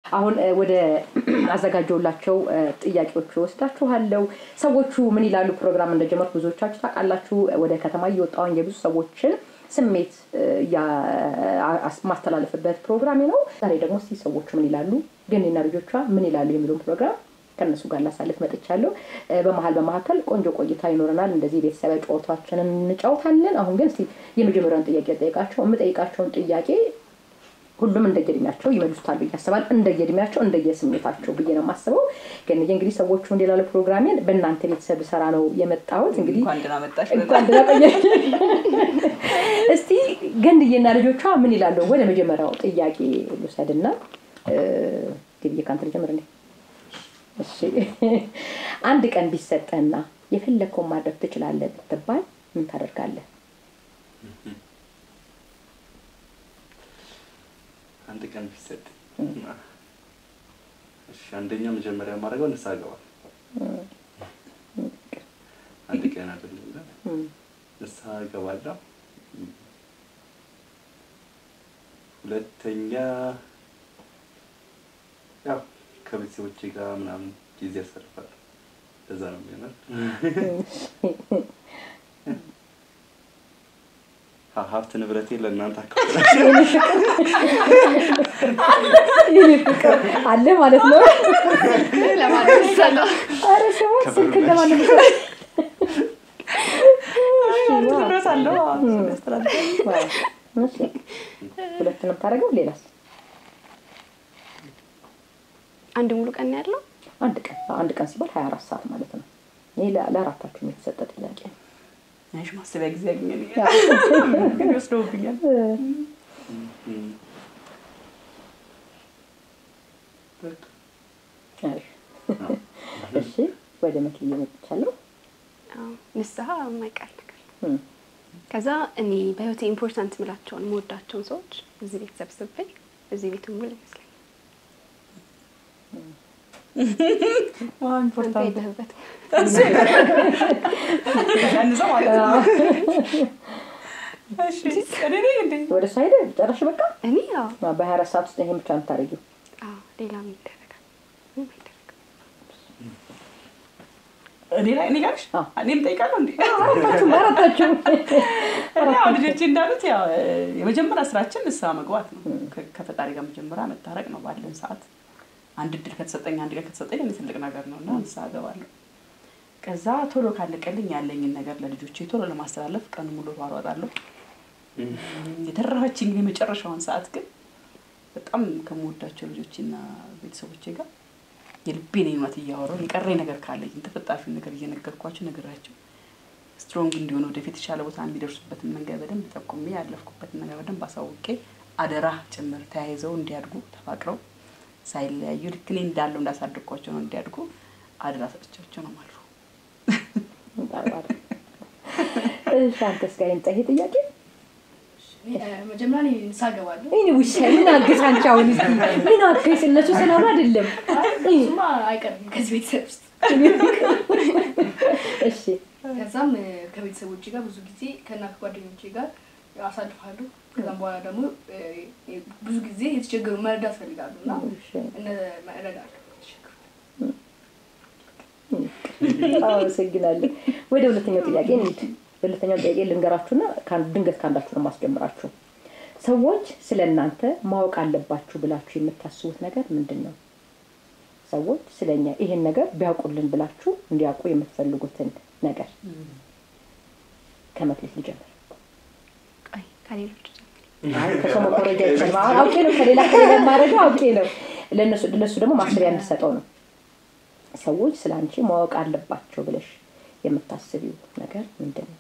አሁን ወደ አዘጋጀውላቸው ጥያቄዎች ወስዳችኋለሁ ሰዎቹ ምን ይላሉ ፕሮግራም እንደጀመርኩ ብዙዎቻችሁ ታውቃላችሁ ወደ ከተማ እየወጣው የብዙ ሰዎችን ስሜት ያ ማስተላለፍበት ፕሮግራም ነው ዛሬ ደግሞ ሰዎቹ ምን ይላሉ ገኒና ልጆቿ ምን ይላሉ የሚሉን ፕሮግራም ከነሱ ጋር ላሳልፍ መጥቻለሁ በመሐከል ቆንጆ ቆይታ ይኖርናል እንደዚህ ቤተሰብ ጨዋታችንን እንጫወታለን አሁን ግን እስቲ የመጀመሪያውን ጥያቄ ጠይቃቸውን ጥያቄ ሁሉም እንደየድሚያቸው ይመልሱታል ያስባል እንደየድሚያቸው እንደየስሜታቸው ብዬ ነው ማስበው ግን እንግዲህ ሰዎቹ እንደላለ ፕሮግራሜን በእናንተ ቤተሰብ ሰራ ነው የመጣሁት እንግዲህ እንኳን ደህና መጣሽ እስቲ ገንድዬና ልጆቿ ምን ይላሉ ወደ መጀመሪያው ጥያቄ ልውሰድና ግብዬ ካንተ ልጀምር እንዴ እሺ አንድ ቀን ቢሰጠና የፈለከው ማድረግ ትችላለህ ብትባል ምን ታደርጋለህ አንድ ቀን ቢሰጥ እሺ አንደኛ መጀመሪያ ማድረገው ንሳገባ አንድ ቀን አይደለም ንሳገባለሁ ሁለተኛ ያው ከቤተሰቦቼ ጋር ምናምን ጊዜ አሳልፋለሁ ለዛ ነው የሚሆነው ሀብት ንብረቴ ለእናንተ አካፍላለሁ ይልፍቀር አለ ማለት ነው ለማለት ነው አረ ሰው ስልክ ለማለት ነው ተረሳለሁ እሺ ሁለቱንም ታረጋው ሌላስ አንድ ሙሉ ቀን ያለው አንድ ቀን ሲባል 24 ሰዓት ማለት ነው ይሄ ለአራታችሁ የተሰጠ ጥያቄ አይሽ ማሰቢያ ጊዜ ያገኛል ግን ወስዶብኛል እሺ ወደ መክሊት መጥቻለሁ ንስሐ ማይቀር ከዛ እኔ በህይወቴ ኢምፖርታንት ምላቸውን ሞዳቸውን ሰዎች እዚህ ቤት ሰብስቤ እዚህ ቤት ሙሉ ይመስላል ኢምፖርታንት በህይወት ያንዘው ማለት ነው እሺ እኔ እንዴ ወደ ሳይድ ጨረሽ በቃ እኔ ያው በ24 ሰዓት ውስጥ ይሄን ብቻ እንታረጊው ሌላ ምን ይደረጋል እኔ ጋርሽ እኔም ጠይቃለሁ እንዴ አራታችሁ ያው ልጆቼ እንዳሉት ያው የመጀመሪያ ስራችን ንስሐ መግባት ነው ከፈጣሪ ጋር መጀመሪያ መታረቅ ነው ባለን ሰዓት አንድ ድል ከተሰጠኝ አንድ ቀን ከተሰጠኝ ለኔ ትልቅ ነገር ነውና ንስሐ ገባለሁ ከዛ ቶሎ ካለቀልኝ ያለኝን ነገር ለልጆቼ ቶሎ ለማስተላለፍ ቀኑ ሙሉ ባሯጣለሁ የተረፈችኝ የመጨረሻውን ሰዓት ግን በጣም ከመወዳቸው ልጆችና ቤተሰቦቼ ጋር የልቤን ይማት ያወራው የቀረኝ ነገር ካለኝ ተፈጣፊው ነገር እየነገርኳቸው ነገራቸው ስትሮንግ እንዲሆኑ ወደፊት ይቻለ ቦታ እንዲደርሱበት መንገድ በደንብ ተቆሜ ያለፍኩበት ነገር በደንብ አሳውቄ አደራ ጭምር ተያይዘው እንዲያድጉ ተፋቅረው ሳይለያዩ ልክኔ እንዳለው እንዳሳድርኳቸው ነው እንዲያድጉ አደራ ሰጥቻቸው ነው ማለት ነው ሻንተስ ጋር እንጠይቅ ጥያቄ መጀመሪያ ንሳገባለሁ እኔ ውሽ ምን አገሳንቻው ምን አገስ እነሱ ሰላም አይደለም እሱማ አይቀርም ከዚህ ቤተሰብ ውስጥ እሺ ከዛም ከቤተሰቦቼ ጋር ብዙ ጊዜ ከእናት ጓደኞቼ ጋር አሳልፋለሁ ከዛም በኋላ ደግሞ ብዙ ጊዜ የተቸገሩ መረዳት ፈልጋሉና መረዳት ሰግናለሁ ወደ ሁለተኛው ጥያቄ እንሂድ ሁለተኛው ጥያቄ ልንገራችሁና ድንገት ካንዳችሁ ነው ማስጀምራችሁ ሰዎች ስለእናንተ ማወቅ አለባችሁ ብላችሁ የምታስቡት ነገር ምንድነው ሰዎች ስለኛ ይሄን ነገር ቢያውቁልን ብላችሁ እንዲያውቁ የምትፈልጉትን ነገር ከመክሊት ልጀምር ከሌሎች ከሰሙ ፕሮጀክት አውቄ ነው ከሌላ ማረጋው አውቄ ነው ለነሱ ደግሞ ማስሪያ እንድሰጠው ነው ሰዎች ስላንቺ ማወቅ አለባቸው ብለሽ የምታስቢው ነገር ምንድነው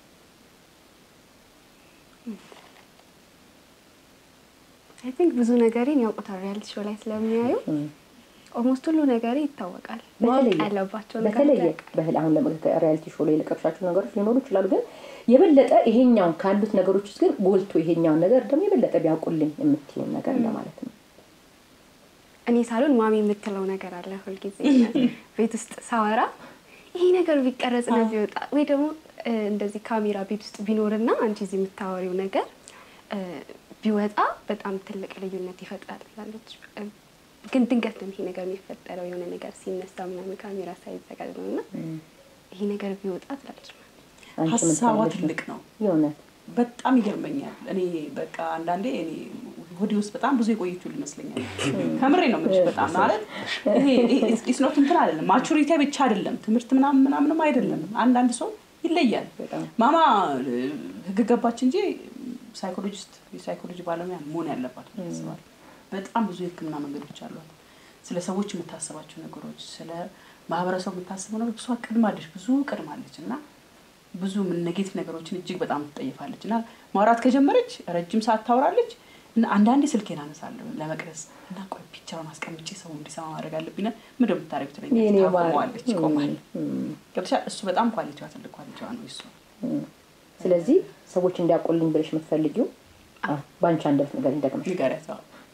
I think ብዙ ነገርን ያውቁታል ሪያሊቲ ሾው ላይ ስለሚያዩ ኦልሞስት ሁሉ ነገር ይታወቃል ማወቅ ያለባቸው ነገር በህላሁን ለሪያሊቲ ሾው ላይ ለቀርሻቸው ነገሮች ሊኖሩ ይችላሉ ግን የበለጠ ይሄኛው ካሉት ነገሮች ውስጥ ግን ጎልቶ ይሄኛው ነገር ደግሞ የበለጠ ቢያውቁልኝ የምትይው ነገር ለማለት ነው እኔ ሳሎን ማሚ የምትለው ነገር አለ ሁሉ ጊዜ ቤት ውስጥ ሳወራ ይሄ ነገር ቢቀረጽ ነው ቢወጣ ወይ ደግሞ እንደዚህ ካሜራ ቤት ውስጥ ቢኖርና አንቺ እዚህ የምታወሪው ነገር ቢወጣ በጣም ትልቅ ልዩነት ይፈጥራል ትላለች ግን ድንገት ነው ይሄ ነገር የሚፈጠረው የሆነ ነገር ሲነሳ ምናምን ካሜራ ሳይዘጋጅ ነውና ይሄ ነገር ቢወጣ ትላለች ሀሳቧ ትልቅ ነው የሆነ በጣም ይገርመኛል እኔ በቃ አንዳንዴ እኔ ሆዲ ውስጥ በጣም ብዙ የቆየችው ይመስለኛል ከምሬ ነው የምልሽ በጣም ማለት ይሄ ኢትስ ኖት እንትን አይደለም ማቹሪቲ ብቻ አይደለም ትምህርት ምናምንም አይደለም አንዳንድ ሰው ይለያል ማማ ህግ ገባች እንጂ ሳይኮሎጂ ባለሙያ መሆን ያለባት ነው በጣም ብዙ የህክምና መንገዶች አሏት ስለ ሰዎች የምታስባቸው ነገሮች ስለ ማህበረሰቡ የምታስበው ነገር ብዙ አቅድማለች ብዙ ቀድማለችና ብዙ ኔጌቲቭ ነገሮችን እጅግ በጣም ትጠይፋለችና ማውራት ከጀመረች ረጅም ሰዓት ታወራለች እና አንዳንዴ ስልኬን አነሳለሁ ለመቅረጽ እና ቆይ ፒክቸሩን አስቀምጬ ሰው እንዲሰማ ማድረግ አለብኝ ምን እንደምታረግ ትለኛለች ቆማል ገብቻ እሱ በጣም ኳሊቲዋ ትልቅ ኳሊቲዋ ነው እሱ ስለዚህ ሰዎች እንዲያቆልኝ ብለሽ የምትፈልጊው ባንቻ እንደት ነገር እንደገመሽ ይጋራታ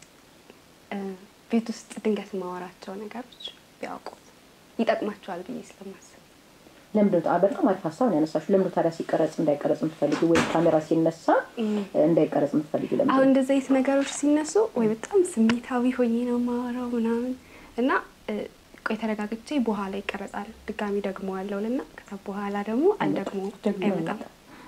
ቤት ውስጥ ድንገት ማወራቸው ነገሮች ቢያውቁ ይጠቅማቸዋል ብዬ ስለማስብ ለምንድን በጣም አሪፍ ሀሳብ ነው ያነሳሽው ለምንድን ታዲያ ሲቀረጽ እንዳይቀረጽ የምትፈልጊው ወይ ካሜራ ሲነሳ እንዳይቀረጽ የምትፈልጊው ለምን አሁን እንደዚህ አይነት ነገሮች ሲነሱ ወይ በጣም ስሜታዊ ሆኜ ነው ማወራው ምናምን እና ቆይ ተረጋግቼ በኋላ ይቀረጻል ድጋሚ ደግሞ አለውልና ከዛ በኋላ ደግሞ አልደግሞ አይመጣም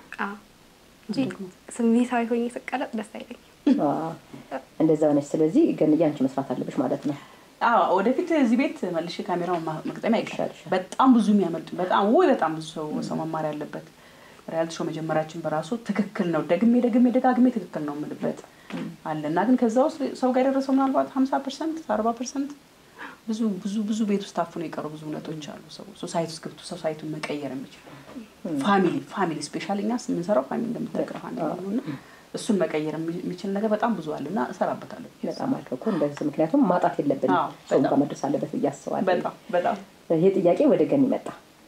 ስሜታዊ ሆኜ ስቀረጽ ደስ አይለኝም እንደዛ ነው ስለዚህ ግን ያንቺ መስራት አለብሽ ማለት ነው ወደፊት እዚህ ቤት መልሼ ካሜራውን መቅጠም አይቀርም በጣም ብዙ የሚያመልጥ በጣም ብዙ ሰው መማር ያለበት ሪያሊቲ ሾው መጀመራችን በራሱ ትክክል ነው ደጋግሜ ትክክል ነው የምልበት አለና ግን ከዛው ሰው ጋር ደረሰው ምናልባት 50% 40% ብዙ ቤት ውስጥ ታፍነው የቀሩ ብዙ እውነቶች አሉ ሶሳይቲ ውስጥ ገብቶ ሶሳይቲውን መቀየር የሚችል ፋሚሊ ስፔሻሊ እኛስ የምንሰራው ፋሚሊ እንደምትጠቅረው ነውና እሱን መቀየር የሚችል ነገር በጣም ብዙ አለና እሰራበታለሁ በጣም አልከው እንደዚህ ምክንያቱም ማጣት የለብንም ሰው ጋር መድረስ አለበት ያስባለሁ በጣም ይሄ ጥያቄ ወደ ገን ይመጣ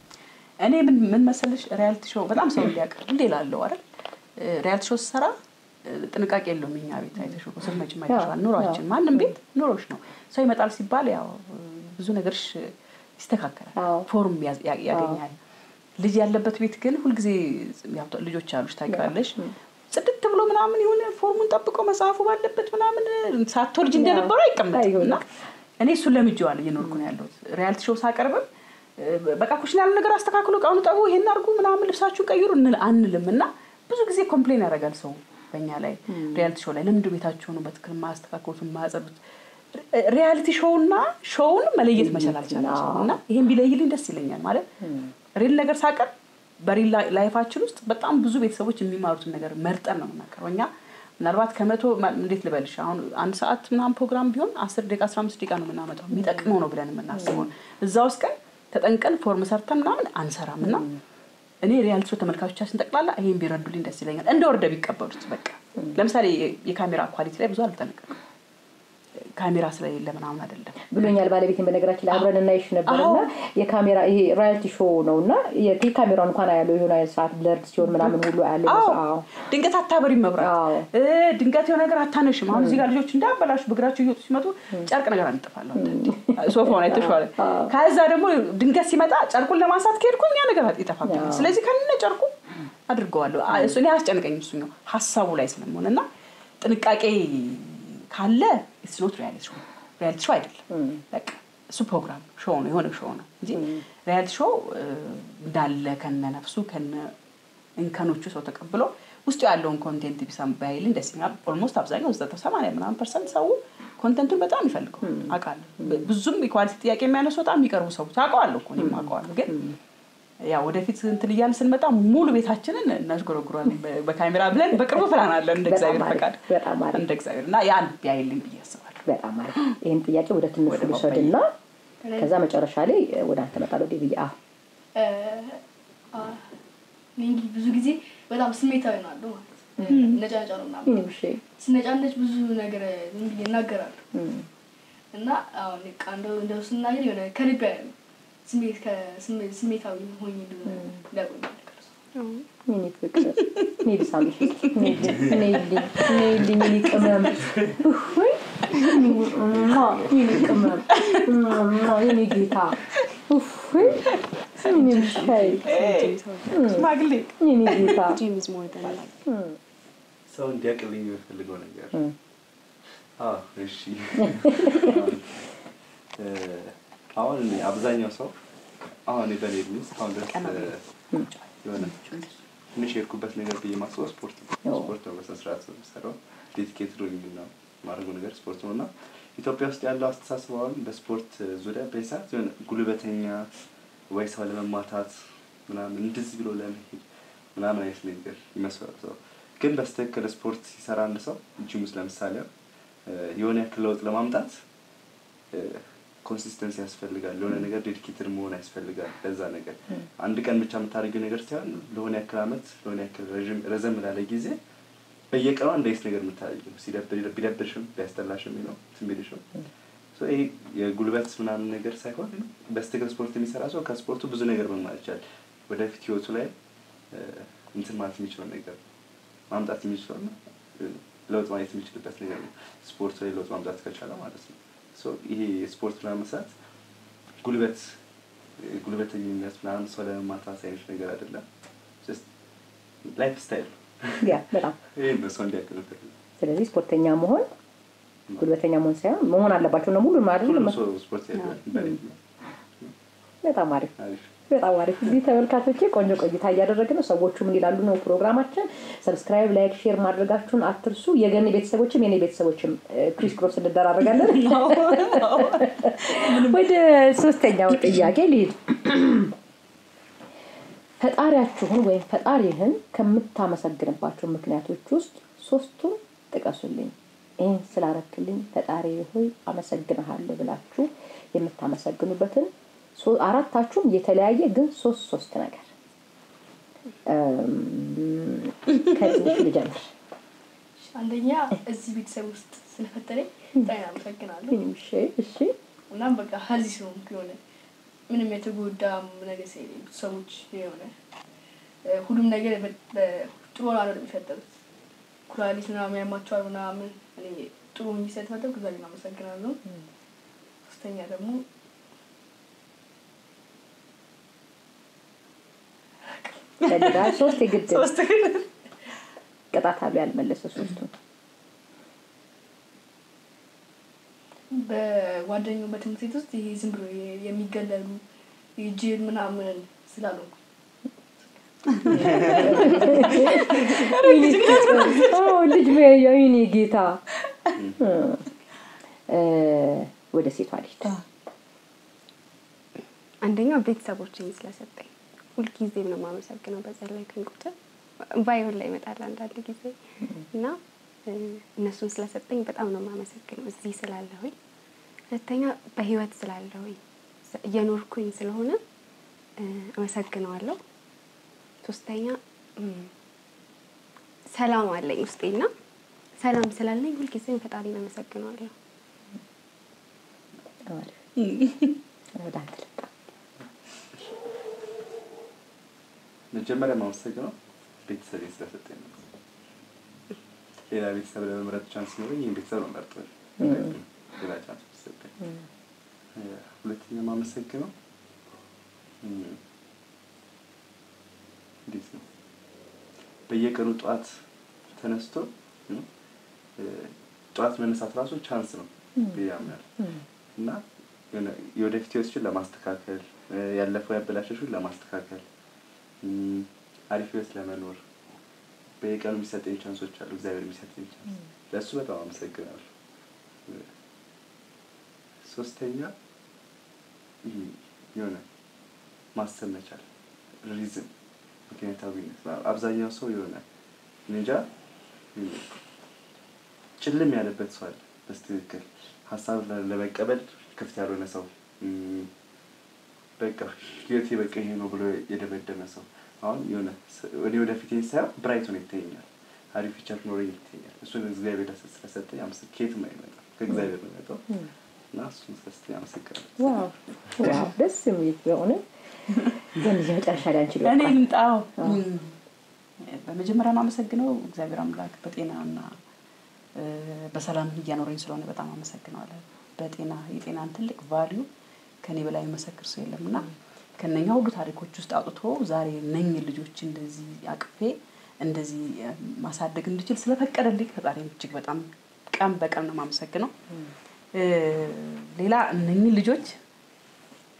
እኔ ምን መሰለሽ ሪያሊቲ ሾው በጣም ሰው እንዲያቀር እንደላለው አይደል ሪያሊቲ ሾው ሰራ ጥንቃቄ የለውም እኛ ቤት አይተሽው ሰማች ማይተሻል ኑሯችን ማንንም ቤት ኑሮሽ ነው ሰው ይመጣል ሲባል ያው ብዙ ነገርሽ ይስተካከላል ፎርም ያገኛል ልጅ ያለበት ቤት ግን ሁሉ ጊዜ ያው ልጆች አሉሽ ታውቂያለሽ ጽድት ብሎ ምናምን ይሁን ፎርሙን ጠብቆ መጽሐፉ ባለበት ምናምን ሳትወልጅ እንደነበረው አይቀመጥና እኔ እሱ ለምጄዋለሁ እየኖርኩ ነው ያለው ሪያሊቲ ሾው ሳቀርብ በቃ ኩሽናል ነገር አስተካክሎ ቃኑ ጠቡ ይሄን አርጉ ምናምን ልብሳችሁን ቀይሩ አንልምና ብዙ ጊዜ ኮምፕሌን ያደርጋል ሰው በእኛ ላይ ሪያሊቲ ሾው ላይ ለምን ቤታችሁ ነው በትክክል ማስተካከሉት ማጸዱት ሪያሊቲ ሾውና ሾውን መለየት መቻል አልቻለችና ይሄን ቢለይልኝ ደስ ይለኛል ማለት ሪል ነገር ሳቀርብ በሪል ላይፋችን ውስጥ በጣም ብዙ ቤተሰቦች የሚማሩት ነገር መርጠን ነው እናቀርበኛ ምናልባት ከመቶ እንዴት ልበልሽ አሁን አንድ ሰዓት ምናምን ፕሮግራም ቢሆን 10 ደቂቃ 15 ደቂቃ ነው የምናመጣው የሚጠቅመው ነው ብለን የምናስበው እዛው ውስጥ ተጠንቀን ፎርም ሰርተን ምናምን አንሰራምና እኔ ሪያሊቲ ሾው ተመልካቾቻችን ተቀላላ ይሄን ቢረዱልኝ ደስ ይለኛል እንደወርደ ቢቀበሉት በቃ ለምሳሌ የካሜራ ኳሊቲ ላይ ብዙ አልተነቀቀም ካሜራ ስለሌለ ምናምን አይደለም ብሎኛል ባለቤቴን በነገራችን ላይ አብረን እናይሽ ነበርና የካሜራ ይሄ ሪያሊቲ ሾው ነውና የካሜራውን እንኳን ያለው የሆነ ሰዓት ብለርድ ሲሆን ምናምን ሁሉ ያለ ድንገት አታበሪ መብራት ድንገት የሆነ ነገር አታነሽም አሁን እዚህ ጋር ልጆች እንዳባላሽ በግራቸው ይወጡ ሲመጡ ጨርቅ ነገር አንጥፋለሁ ሶፋውን አይተሽዋል ከዛ ደግሞ ድንገት ሲመጣ ጨርቁን ለማንሳት ከሄድኩኝ ያ ነገር ይጠፋብኛል ስለዚህ ከነ ጨርቁ አድርገዋለሁ እሱ ላይ አስጨንቀኝ እሱ ነው ሐሳቡ ላይ ስለሆነና ጥንቃቄ ካለ it's not reality show አይደለም በቃ እሱ ፕሮግራም ሾው ነው የሆነ ሾው ነው እንጂ ሪያሊቲ ሾው እንዳለ ከነ ነፍሱ ከነ እንከኖቹ ሰው ተቀብሎ ውስጥ ያለውን ኮንቴንት ቢሰም ባይልን ደስ ይላል ኦልሞስት አብዛኛው 80% ሰው ኮንቴንቱን በጣም ይፈልገው አቃል ብዙም ኢኳሊቲ ጥያቄ የሚያነሱ በጣም የሚቀርቡ ሰዎች አውቀዋለሁ እኮ እኔም አውቀዋለሁ ግን ያ ወደፊት እንትን ይያል ስንመጣ ሙሉ ቤታችንን እናስጎረጉራለን በካሜራ ብለን በቅርቡ ፕላን አለን እንደ እግዚአብሔር ፈቃድ እንደ እግዚአብሔርና ያን ቢያይልኝ ብያስባለሁ በጣም ማለት ይሄን ጥያቄ ወደ ትንሽ ልሰድና ከዛ መጨረሻ ላይ ወደ አንተ መጣለው ዲቪያ ነኝ ብዙ ጊዜ በጣም ስሜታዊ ነው አለው ማለት ነጫጫው ምናምን እሺ ስነጫነች ብዙ ነገር ይናገራሉ እና አሁን ቃንዶ እንደውስና ግን የሆነ ከልብ ያለው ስሜታዊ ሆኜ እንደቆም ነገር ምን ይፈቅድ ኔዲ ሳምሽ ኔዲ ምን ይቀመም ወይ ምን ይቀመም ምን ይጌታ ወይ ምን ይሻይ ማግሌ ምን ይጌታ ጂምስ ሞር ዳን ሰው እንዲያቀልኝ የሚፈልገው ነገር እሺ አሁን አብዛኛው ሰው አሁን በኔድሚስ አሁን ድረስ የሆነ ትንሽ የሄድኩበት ነገር ብዬ ማስበው ስፖርት ነው። በስነ ስርዓት የምሰራው ዴዲኬትድ ሆኜ ነው ማድረገው ነገር ስፖርት ነው። እና ኢትዮጵያ ውስጥ ያለው አስተሳሰብ አሁን በስፖርት ዙሪያ በሰዓት የሆነ ጉልበተኛ ወይ ሰው ለመማታት ምናምን እንደዚህ ብሎ ለመሄድ ምናምን አይነት ነገር ይመስላል ሰው። ግን በስተክል ስፖርት ሲሰራ አንድ ሰው ጂም ውስጥ ለምሳሌ የሆነ ያክል ለውጥ ለማምጣት ኮንሲስተንሲ ያስፈልጋል። ለሆነ ነገር ዴዲኬትድ መሆን ያስፈልጋል። ለዛ ነገር አንድ ቀን ብቻ የምታደርገው ነገር ሳይሆን ለሆነ ያክል አመት ለሆነ ያክል ረዘም ላለ ጊዜ በየቀኑ አንድ አይነት ነገር የምታደርገው ቢደብርሽም ቢያስጠላሽም ነው ስሜትሽም ሶ ይሄ የጉልበት ምናምን ነገር ሳይሆን በስተክል ስፖርት የሚሰራ ሰው ከስፖርቱ ብዙ ነገር መማር ይችላል። ወደፊት ህይወቱ ላይ እንትን ማለት የሚችለው ነገር ማምጣት የሚችለው ለውጥ ማየት የሚችልበት ነገር ነው። ስፖርት ላይ ለውጥ ማምጣት ከቻለ ማለት ነው። ሶ ይሄ ስፖርት ለመስራት ጉልበተኝነት ምናምን ሰው ለማታስ አይነት ነገር አይደለም። ጀስት ላይፍ ስታይል ያ በጣም ይሄ ነው ሰው እንዲያውቅ። ስለዚህ ስፖርተኛ መሆን ጉልበተኛ መሆን ሳይሆን መሆን አለባቸው ነው ሙሉ ማለት ነው። ስፖርት ያለው በጣም አሪፍ በጣም አሪፍ። እዚህ ተመልካቾቼ ቆንጆ ቆይታ እያደረግን ነው። ሰዎቹ ምን ይላሉ ነው ፕሮግራማችን። ሰብስክራይብ ላይክ ሼር ማድረጋችሁን አትርሱ። የገኒ ቤተሰቦችም የኔ ቤተሰቦችም ክሪስ ክሮስ እንደራረጋለን። ወደ ሶስተኛው ጥያቄ ልሂድ። ፈጣሪያችሁን ወይም ፈጣሪህን ከምታመሰግንባቸው ምክንያቶች ውስጥ ሶስቱን ጥቀሱልኝ። ይህን ስላረክልኝ ፈጣሪ ሆይ አመሰግንሃለሁ ብላችሁ የምታመሰግኑበትን አራታችሁም የተለያየ ግን ሶስት ነገር ከዚህ ልጀምር። አንደኛ እዚህ ቤተሰብ ውስጥ ስለፈጠረኝ በጣም አመሰግናለሁ። እሺ እና በቃ ሀዚህ ነው የሆነ ምንም የተጎዳ ነገር ሳይለኝ ሰዎች የሆነ ሁሉም ነገር ጥሩ ነው የሚፈጠሩት። ኩላሊት ምናምን ያማቸዋል ምናምን እኔ ጥሩ የሚሰጥፈው ከዛ ግን አመሰግናለሁ። ሶስተኛ ደግሞ ለዳ ሶስት የግድ ቅጣት አለ ያልመለሰ ሶስቱን በጓደኛው በትምህርት ቤት ውስጥ ይሄ ዝም ብሎ የሚገለሉ የጄል ምናምን ስላሉ ልጅ በያዩኒ ጌታ ወደ ሴቷ ልጅ አንደኛው ቤተሰቦቼን ስለሰጠኝ ሁልጊዜም ነው የማመሰግነው። በጸለይኩኝ ቁጥር ባይሆን ላይ ይመጣል አንዳንድ ጊዜ እና እነሱን ስለሰጠኝ በጣም ነው የማመሰግነው እዚህ ስላለሁኝ። ሁለተኛ በህይወት ስላለሁኝ እየኖርኩኝ ስለሆነ አመሰግነዋለሁ። ሶስተኛ ሰላም አለኝ ውስጤና ሰላም ስላለኝ ሁልጊዜም ፈጣሪን አመሰግነዋለሁ። ወዳንተ መጀመሪያ ማመሰግነው ቤተሰብ ስለሰጠኝ ነው። ሌላ ቤተሰብ ለመምረጥ ቻንስ ኖሮኝ ይሄን ቤተሰብ ነው መርጠው ሌላ ቻንስ ስለሰጠኝ። ሁለተኛ ማመሰግነው እንዴት ነው በየቀኑ ጧት ተነስቶ ጧት መነሳት ራሱ ቻንስ ነው ቢያምናል እና የወደፊት ህይወትሽን ለማስተካከል ያለፈው ያበላሸሽውን ለማስተካከል አሪፍ ህይወት ለመኖር በየቀኑ የሚሰጠኝ ቻንሶች አሉ። እግዚአብሔር የሚሰጠኝ ቻንስ ለሱ በጣም አመሰግናለሁ። ሶስተኛ የሆነ ማሰብ መቻል ሪዝን ምክንያታዊነት። አብዛኛው ሰው የሆነ እንጃ ጭልም ያለበት ሰው አለ በስትክክል ሀሳብ ለመቀበል ክፍት ያልሆነ ሰው በቃ ህይወቴ በቃ ይሄ ነው ብሎ የደመደመ ሰው አሁን የሆነ ወደ ወደፊት ሳይሆን ብራይት ሆኖ ይታየኛል። አሪፍ ፊቸር ኖሮ ይታየኛል። እሱን እግዚአብሔር ስለሰጠኝ አመሰግናለሁ። የማይመጣ ከእግዚአብሔር ነው የመጣው እና እሱን ስለሰጠኝ አመሰግናለሁ። ዋው ደስ የሚል የሆነ ገንዘብ መጨረሻ ላይ አንቺ እኔ ልምጣው። በመጀመሪያ ማመሰግነው እግዚአብሔር አምላክ በጤናና በሰላም እያኖረኝ ስለሆነ በጣም አመሰግናለሁ። በጤና የጤናን ትልቅ ቫልዩ ከኔ በላይ መሰክር ሰው የለምና ከነኛ ሁሉ ታሪኮች ውስጥ አውጥቶ ዛሬ ነኝ ልጆች እንደዚህ አቅፌ እንደዚህ ማሳደግ እንድችል ስለፈቀደልኝ ፈጣሪን እጅግ በጣም ቀን በቀን ነው ማመሰግነው። ሌላ እነኚህ ልጆች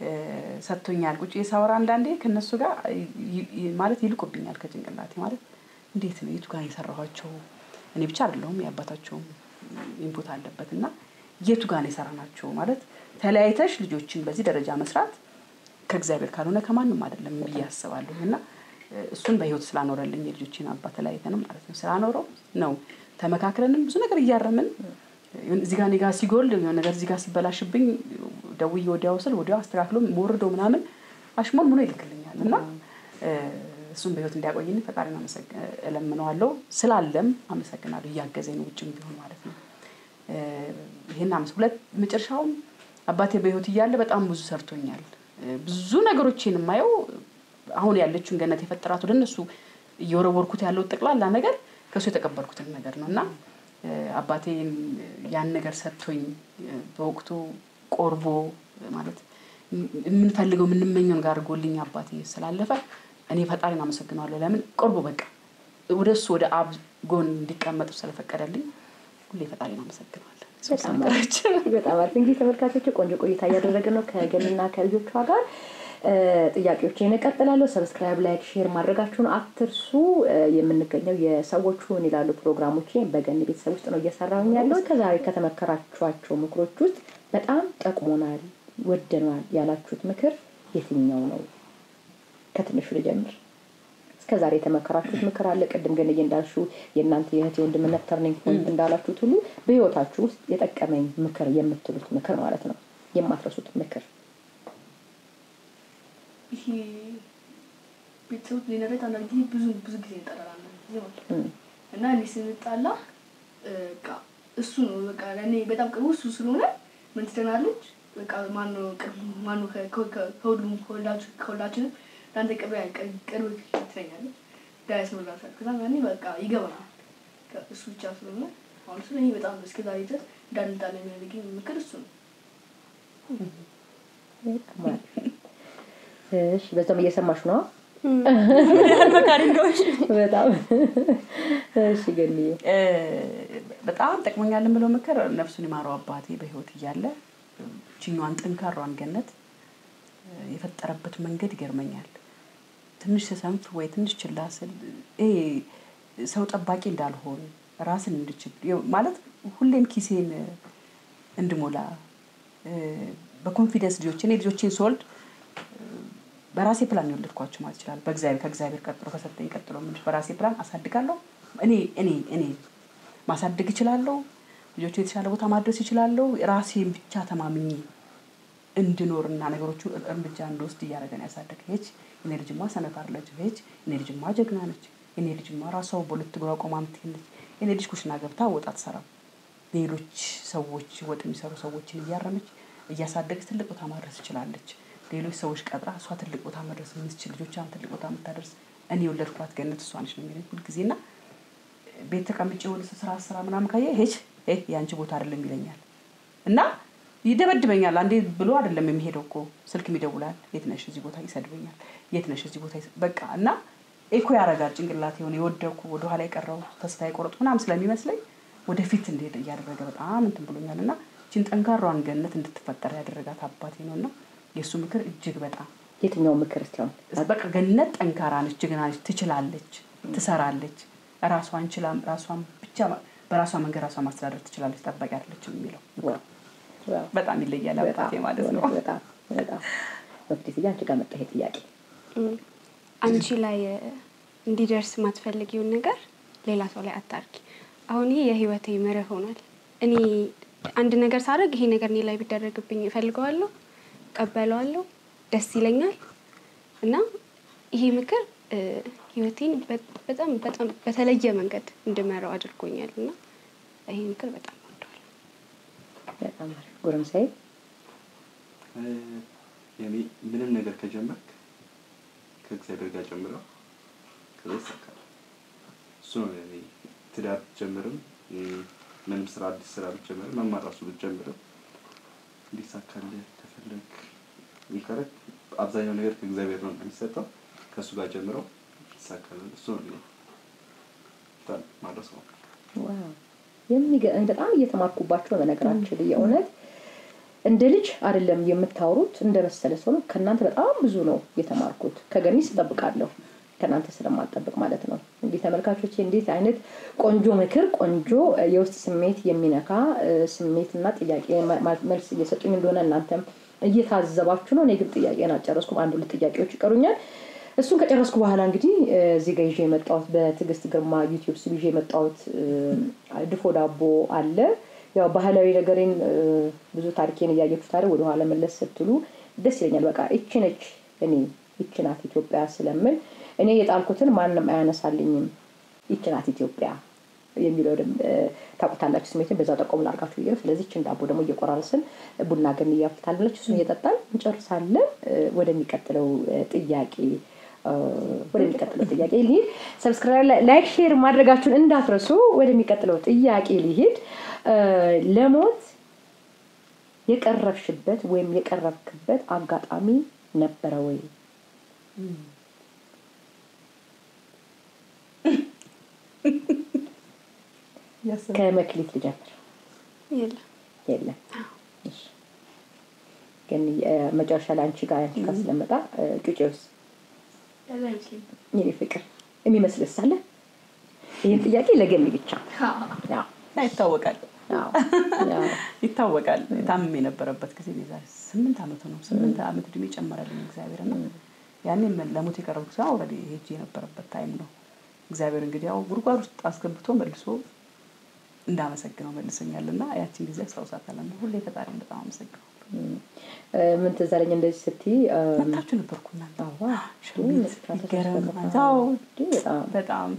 ሰጥቶኛል። ቁጭ የሳወራ አንዳንዴ ከነሱ ጋር ማለት ይልቁብኛል ከጭንቅላቴ ማለት እንዴት ነው የቱ ጋር የሰራኋቸው እኔ ብቻ አይደለሁም የአባታቸውም ኢንፑት አለበት እና የቱ ጋር የሰራናቸው ማለት ተለያይተሽ ልጆችን በዚህ ደረጃ መስራት ከእግዚአብሔር ካልሆነ ከማንም አይደለም ብዬ አስባለሁ እና እሱን በህይወት ስላኖረልኝ የልጆችን አባት ተለያይተንም ማለት ነው ስላኖረው ነው ተመካክረንም ብዙ ነገር እያረምን እዚህ ጋር ኔጋ ሲጎል የሆነ ነገር እዚህ ጋር ሲበላሽብኝ ደውዬ ወዲያው አስተካክሎ ወርዶ ምናምን አሽሞን ምን ይልክልኛል እና እሱን በህይወት እንዲያቆይኝ ፈጣሪን እለምነዋለሁ ስላለም አመሰግናለሁ እያገዘኝ ነው ውጭም ቢሆን ማለት ነው ይሄን ሁለት መጨረሻው አባቴ በህይወት እያለ በጣም ብዙ ሰርቶኛል ብዙ ነገሮችን የማየው አሁን ያለችውን ገነት የፈጠራት ወደነሱ እየወረወርኩት ያለው ጠቅላላ ነገር ከሱ የተቀበልኩት ነገር ነውና አባቴ ያን ነገር ሰጥቶኝ በወቅቱ ቆርቦ ማለት ምን ፈልገው ምን መኘው ጋር አድርጎልኝ አባቴ ስላለፈ እኔ ፈጣሪን አመሰግናለሁ ለምን ቆርቦ በቃ ወደሱ ወደ አብ ጎን እንዲቀመጥ ስለፈቀደልኝ ሁሌ ፈጣሪን አመሰግናለሁ በጣም እንግዲህ ተመልካቾች ቆንጆ ቆይታ ያደረግን ነው ከገኒና ከልጆቿ ጋር ጥያቄዎችን እንቀጥላለሁ ሰብስክራይብ ላይክ ሼር ማድረጋችሁን አትርሱ የምንገኘው የሰዎቹ ምን ይላሉ ፕሮግራሞችን በገኒ ቤተሰብ ውስጥ ነው እየሰራሁኝ ያለው ከዛሬ ከተመከራችኋቸው ምክሮች ውስጥ በጣም ጠቅሞናል ወደናል ያላችሁት ምክር የትኛው ነው ከትንሹ ልጀምር እስከዛሬ የተመከራችሁት ምክር አለ ቀደም ገኒ እንዳልሽው የእናንተ የእህት ወንድምነት ተርኒንግ ፖይንት እንዳላችሁት ሁሉ በህይወታችሁ ውስጥ የጠቀመኝ ምክር የምትሉት ምክር ማለት ነው የማትረሱት ምክር ይሄ ቤተሰብ ሊነረት አንዳንድ ብዙ ጊዜ እንጣላለን ይዘው እና እኔ ስንጣላ በቃ እሱ ነው በቃ ለኔ በጣም ቅርቡ እሱ ስለሆነ ምን ትተናለች በቃ ማነው ከሁሉም ከሁላችን ዳንተ ቅርብ ትተኛለች ዳይስ መላሻ ከዛ ማን በቃ ይገባኛል እሱ ብቻ ስለሆነ አሁን ስለኔ በጣም እስከዛሬ ድረስ እንዳንጣላ የሚያደርገኝ ምክር እሱ ነው እሺ በጣም እየሰማሽ ነው መካሪንዶሽ በጣም እሺ ገኒ በጣም ጠቅሞኛል ብለው ምክር ነፍሱን ይማረው አባቴ በህይወት እያለ ቺኛን ጠንካራን ገነት የፈጠረበት መንገድ ይገርመኛል ትንሽ ሰንፍ ወይ ትንሽ ችላስል ሰው ጠባቂ እንዳልሆን ራስን እንድችል ማለት ሁሌም ኪሴን እንድሞላ በኮንፊደንስ ልጆችን ሶልድ በራሴ ፕላን ይወልድኳቸው ማለት ይችላል ከእግዚአብሔር ቀጥሎ ከሰጠኝ ቀጥሎ ምን በራሴ ፕላን አሳድጋለሁ እኔ ማሳደግ ይችላልው ልጆች የተሻለ ቦታ ማድረስ ይችላልው ራሴን ብቻ ተማምኜ እንድኖርና ነገሮቹ እርምጃ እንደወስድ ያረጋን ያሳደገች እኔ ልጅማ ሰነፋር ልጅ እኔ ልጅማ ጀግና ነች እኔ ልጅማ ራሷው በሁለት እግሯ ቆማ ምትነች እኔ ልጅ ኩሽና ገብታ ወጣት ሰራ ሌሎች ሰዎች ወጥ የሚሰሩ ሰዎችን እያረመች እያሳደገች ትልቅ ቦታ ማድረስ ይችላልች ሌሎች ሰዎች ቀጥራ እሷ ትልቅ ቦታ መድረስ የምትችል ልጆቿን ትልቅ ቦታ የምታደርስ እኔ ወለድኳት ገነት እሷ ነች ነው የሚለኝ ሁሉ ጊዜና ቤት ተቀምጬ ወደ ስራ ምናምን ካየ ያንቺ ቦታ አይደለም ይለኛል እና ይደበድበኛል አንዴ ብሎ አይደለም የሚሄደው እኮ ስልክ ይደውላል የት ነሽ እዚህ ቦታ ይሰድበኛል የት ነሽ እዚህ ቦታ በቃ እና ኤኮ ያረጋል ጭንቅላቴ ሆነ ይወደኩ ወደ ኋላ ይቀረው ተስፋ ይቆርጥ ምናምን ስለሚመስለኝ ወደፊት እንደ ያደረገ በጣም እንትን ብሎኛልና ቺን ጠንካራዋን ገነት እንድትፈጠር ያደረጋት አባቴ ነውና የሱ ምክር እጅግ በጣም የትኛው ምክር እስቲ በቃ ገነት ጠንካራ ነች ጀግና ነች ትችላለች ትሰራለች ራሷን ብቻ በራሷ መንገድ ራሷን ማስተዳደር ትችላለች ጠባቂ አይደለችም የሚለው በጣም ይለያል አባቴ ማለት ነው በጣም ወቅት ያንቺ ጋር መጣ ይሄ ጥያቄ አንቺ ላይ እንዲደርስ ማትፈልጊው ነገር ሌላ ሰው ላይ አታርቂ አሁን ይሄ የህይወቴ መርህ ሆኗል እኔ አንድ ነገር ሳደርግ ይሄ ነገር እኔ ላይ ቢደረግብኝ እፈልገዋለሁ ቀበለዋለሁ ደስ ይለኛል እና ይሄ ምክር ህይወቴን በጣም በተለየ መንገድ እንድመራው አድርጎኛልና ይሄ ምክር በጣም ወደዋለሁ በጣም ጉርምሳይ ምንም ነገር ከጀመርክ ከእግዚአብሔር ጋር ጀምረው ከዘሰካል እሱ ነው ትዳር ጀምርም ምንም ስራ አዲስ ስራ ጀምርም መማራሱ ጀምርም እንዲሳካል ተፈልክ ይከረክ አብዛኛው ነገር ከእግዚአብሔር ነው የሚሰጠው ከሱ ጋር ጀምረው ይሳካል እሱ ነው ማለት ነው ዋው በጣም እየተማርኩባቸው በነገራችን የእውነት እንደ ልጅ አይደለም የምታወሩት እንደበሰለ ሰው ነው ከናንተ በጣም ብዙ ነው የተማርኩት ከገኒስ ተጠብቃለሁ ከናንተ ስለማልጠብቅ ማለት ነው እንዴ ተመልካቾቼ እንዴት አይነት ቆንጆ ምክር ቆንጆ የውስጥ ስሜት የሚነካ ስሜትና ጥያቄ መልስ እየሰጡኝ እንደሆነ እናንተም እየታዘባችሁ ነው እኔ ግን ጥያቄን አጨረስኩም አንድ ሁለት ጥያቄዎች ይቀሩኛል እሱን ከጨረስኩ በኋላ እንግዲህ እዚህ ጋር ይዤ የመጣሁት በትግስት ግርማ ዩቲዩብ ስም ይዤ የመጣሁት ድፎ ዳቦ አለ ያው ባህላዊ ነገርን ብዙ ታሪኬን ያያችሁ ታዲያ ወደ ኋላ መለስ ስትሉ ደስ ይለኛል በቃ እቺ ነች እኔ እቺ ናት ኢትዮጵያ ስለምን እኔ የጣልኩትን ማንንም አያነሳልኝም እቺ ናት ኢትዮጵያ የሚለው ታውቁታላችሁ ስሜትን በዛ ተቆም ላርጋችሁ ይሄ ስለዚህ እቺ ዳቦ ደግሞ እየቆራረስን ቡና ገን ያፍታለች እሱን እየጠጣን እንጨርሳለን ወደሚቀጥለው ጥያቄ ወደሚቀጥለው ጥያቄ ልሂድ ሰብስክራይብ ላይክ ሼር ማድረጋችሁን እንዳትረሱ ወደሚቀጥለው ጥያቄ ልሂድ ለሞት የቀረብሽበት ወይም የቀረብክበት አጋጣሚ ነበር ወይ ከመክሊት ልጀምር የለም እሺ ግን መጨረሻ ላይ አንቺ ጋር ስለመጣ ጩጬውስ የኔ ፍቅር የሚመስልስ አለ ይሄን ጥያቄ ለገኒ ብቻ ያው ይታወቃል ይታወቃል ታምሜ የነበረበት ጊዜ ዛሬ 8 አመት ነው 8 አመት ድሜ ጨመረልኝ እግዚአብሔርና ያኔ ለሞት የቀረብኩት ሰው ኦሬዲ ሄጄ የነበረበት ታይም ነው እግዚአብሔር እንግዲህ ያው ጉርጓድ ውስጥ አስገብቶ መልሶ እንዳመሰግነው መልሰኛልና ያቺን ጊዜ አስታውሳታለሁ ሁሌ ፈጣሪን በጣም አመሰግናለሁ ምን ተዛለኝ እንደዚህ ስትይ መጣችሁ ነበርኩና ሽሚት ይገረም ታው በጣም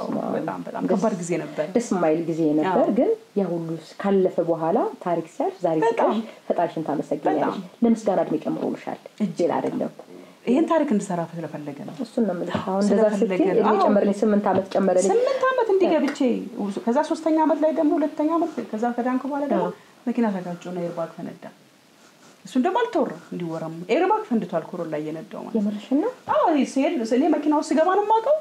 ከባድ ጊዜ ነበር ደስ ማይል ጊዜ ነበር ግን ያ ሁሉ ካለፈ በኋላ ታሪክ ሲያልፍ ዛሬ ፈጣሪሽን ታመሰግኛለሽ ለምስጋና እድሜ ጨምሮልሻል እጅል አይደለም ይሄን ታሪክ እንድሰራ ስለፈለገ ነው እሱን ነው ማለት አሁን እንደዛ ስትይ እድሜ ጨመረልኝ 8 አመት ጨመረልኝ 8 አመት እንዲገብቼ ከዛ 3ኛ አመት ላይ ደግሞ 2ኛ አመት ከዛ ከዳንኩ በኋላ ደግሞ መኪና ተጋጨውና ኤርባግ ፈነዳ እሱን ደግሞ አልተወራ እንዲወራም ኤርባግ ፈንድቷል ኮሮላ ላይ የነዳው ማለት የምርሽና እኔ መኪናው ሲገባ ነው ማቀው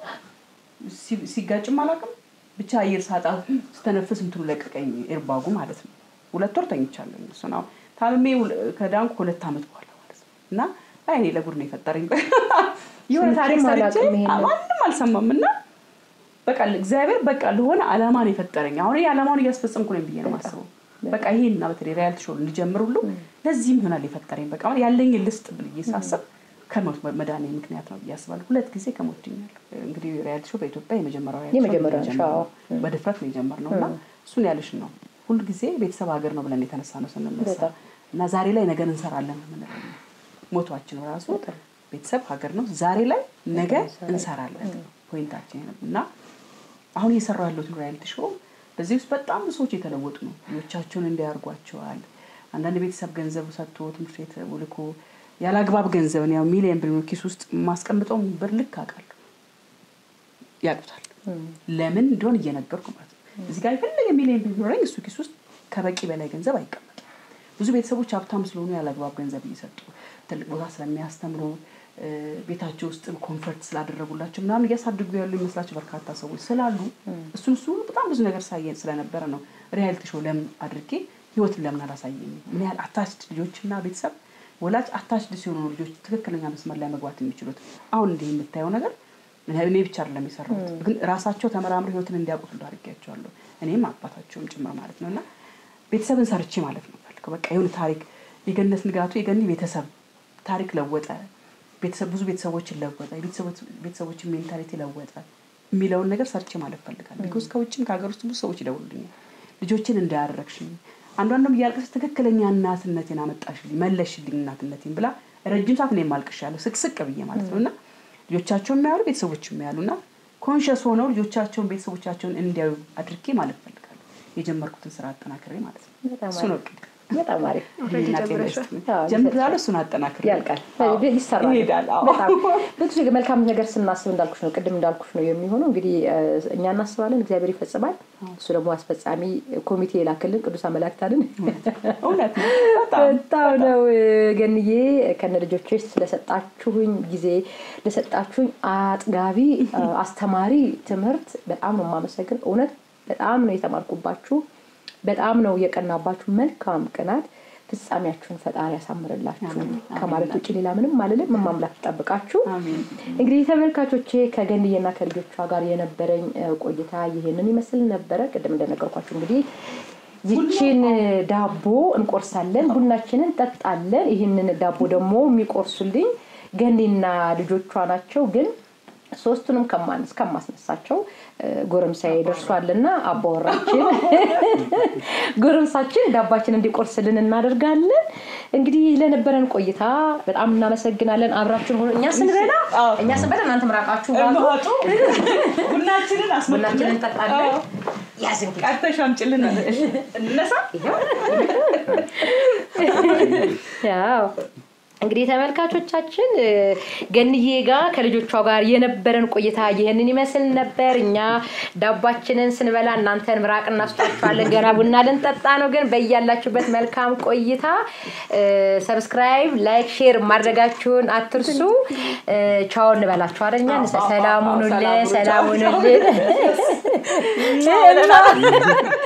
ሲጋጭም አላቀም ብቻ አየር ሳጣ ስተነፍስ እንትኑ ለቀቀኝ ኤርባጉ ማለት ነው 2 ወር ተኝቻለሁ እሱ ነው ታልሜ ከዳንኩ 2 አመት በኋላ ማለት ነው እና አይኔ ለጉድ ነው የፈጠረኝ የሆነ ታሪክ ሰርቼ ማንንም አልሰማምና በቃ እግዚአብሔር በቃ ለሆነ አላማ ነው የፈጠረኝ አሁን የአላማውን እያስፈጸምኩ ነው ብዬ ነው ማስበው በቃ ይሄንና በተለይ ሪያሊቲ ሾው እንጀምር ሁሉ ለዚህም ይሆናል የፈጠረኝ በቃ ያለኝ ልስጥ ብዬ ሳስብ ከሞት መዳኔ ምክንያት ነው ያስባል ሁለት ጊዜ ከሞት ድኛለሁ እንግዲህ ሪያሊቲ ሾው በኢትዮጵያ የመጀመሪያው ሾው በድፍረት ነው የጀመርነውና እሱን ያለሽ ነው ሁሉ ጊዜ ቤተሰብ ሀገር ነው ብለን የተነሳነው ስንነሳ እና ዛሬ ላይ ነገ እንሰራለን ማለት ነው ሞቷችን ራሱ ቤተሰብ ሀገር ነው ዛሬ ላይ ነገ እንሰራለን ፖይንታችን እና አሁን እየሰራው ያለው ሪያሊቲ ሾው በዚህ ውስጥ በጣም ብዙዎች የተለወጡ ነው ልጆቻቸውን እንዲያርጓቸዋል አንዳንድ ቤተሰብ ገንዘብ ሰጥቶ ትምህርት ቤት ወልኮ ያላግባብ ገንዘብ ነው ሚሊዮን ብር ኪስ ውስጥ ማስቀምጠው ብር ልክ አቃል ያቁታል ለምን እንደሆነ እየነገርኩ ማለት ነው እዚህ ጋር ይፈልግ ሚሊዮን ብር ኖረኝ እሱ ኪስ ውስጥ ከበቂ በላይ ገንዘብ አይቀመጥም ብዙ ቤተሰቦች ሀብታም ስለሆኑ ያላግባብ ገንዘብ እየሰጡ ትልቅ ቦታ ስለሚያስተምሩ ቤታቸው ውስጥ ኮንፈርት ስላደረጉላቸው ምናምን ያሳድጉ ያሉ ይመስላችሁ በርካታ ሰዎች ስላሉ እሱ በጣም ብዙ ነገር ሳይየን ስለነበረ ነው ሪያሊቲ ሾው ለምን አድርጌ ህይወት ለምን አላሳየኝ ምን ያህል አታችድ ልጆችና ቤተሰብ ወላጅ አታችድ ሲሆኑ ልጆች ትክክለኛ መስመር ላይ መግባት የሚችሉት አሁን እንደ የምታየው ነገር እኔ ብቻ አይደለም የሰራሁት ግን ራሳቸው ተመራምረው ህይወትን እንዲያውቁት እንዳርጋቸዋለሁ እኔም አባታቸውም ጭምር ማለት ነውና ቤተሰብን ሰርቼ ማለት ነው በቃ የሆነ ታሪክ የገነት ንጋቱ የገኒ ቤተሰብ ታሪክ ለወጠ ቤተሰብ ብዙ ቤተሰቦችን ለወጠ ቤተሰቦችን ሜንታሊቲ ለወጠ የሚለውን ነገር ሰርቼ ማለት ፈልጋለሁ because ከውጭም ከሀገር ውስጥ ብዙ ሰዎች ይደውሉልኛል ልጆችን እንዳያረክሽኝ አንዷንም ያልከስ ትክክለኛ እናትነቴን አመጣሽልኝ መለሽልኝ እናትነቴን ብላ ረጅም ሰዓት ነው የማልቅሻለሁ ስቅስቅ ብዬ ማለት ነውና ልጆቻቸውን የሚያሉ ቤተሰቦችን የሚያሉና ኮንሺየስ ሆነው ልጆቻቸውን ቤተሰቦቻቸውን እንዲያዩ አድርጌ ማለት ፈልጋለሁ የጀመርኩትን ስራ አጠናክሬ ማለት ነው እሱ ነው በጣም አሪፍ ጀምራለሁ እሱን አጠናክሬ ያልቃል ይሰራል በጣም ብዙ መልካም ነገር ስናስብ እንዳልኩሽ ነው ቅድም እንዳልኩሽ ነው የሚሆነው እንግዲህ እኛ እናስባለን እግዚአብሔር ይፈጽማል እሱ ደግሞ አስፈጻሚ ኮሚቴ ላከልን ቅዱስ አመላክታልን እውነት በጣም ነው ገንዬ ከነ ልጆችሽ ስለሰጣችሁኝ ጊዜ ለሰጣችሁኝ አጥጋቢ አስተማሪ ትምህርት በጣም ነው የማመሰግነው እውነት በጣም ነው የተማርኩባችሁ በጣም ነው የቀናባችሁ መልካም ቅናት ፍጻሜያችሁን ፈጣሪ ያሳምርላችሁ ከማለት ውጪ ሌላ ምንም ማለት ምን ማምላክ ተጠብቃችሁ እንግዲህ ተመልካቾቼ ከገንዬና ከልጆቿ ጋር የነበረኝ ቆይታ ይሄንን ይመስል ነበር ቅድም እንደነገርኳችሁ እንግዲህ ይቺን ዳቦ እንቆርሳለን ቡናችንን እንጠጣለን ይሄንን ዳቦ ደግሞ የሚቆርሱልኝ ገንዬና ልጆቿ ናቸው ግን ሶስቱንም ከማስነሳቸው ጎረምሳዬ ደርሷልና አባወራችን ጎረምሳችን ዳባችን እንዲቆርስልን እናደርጋለን እንግዲህ ለነበረን ቆይታ በጣም እናመሰግናለን አብራችሁን ሆኖ እኛ ስንበላ እናንተ ምራቃችሁ ዋጡ ቡናችንን ቡናችንን እንጠጣለን ያዝንክ አጥተሻምጭልን እንነሳ ያው እንግዲህ ተመልካቾቻችን ገንዬ ጋር ከልጆቿ ጋር የነበረን ቆይታ ይሄንን ይመስል ነበር እኛ ዳባችንን ስንበላ እናንተን ምራቅ እናስጣጣለን ገና ቡና ልንጠጣ ነው ግን በእያላችሁበት መልካም ቆይታ ሰብስክራይብ ላይክ ሼር ማድረጋችሁን አትርሱ ቻው እንበላችሁ አይደኛ ሰላም ሁኑልን